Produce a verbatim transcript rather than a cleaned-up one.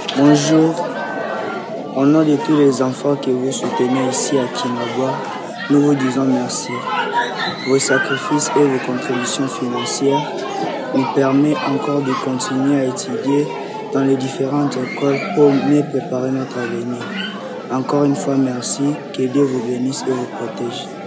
Bonjour, au nom de tous les enfants que vous soutenez ici à Kinagwa, nous vous disons merci. Vos sacrifices et vos contributions financières nous permettent encore de continuer à étudier dans les différentes écoles pour mieux préparer notre avenir. Encore une fois, merci, que Dieu vous bénisse et vous protège.